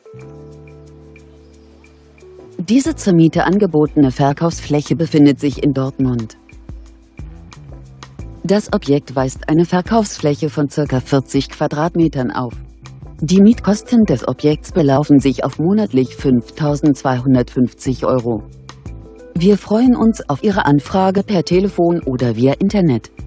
Diese zur Miete angebotene Verkaufsfläche befindet sich in Dortmund. Das Objekt weist eine Verkaufsfläche von ca. 40 Quadratmetern auf. Die Mietkosten des Objekts belaufen sich auf monatlich 5.250 €. Wir freuen uns auf Ihre Anfrage per Telefon oder via Internet.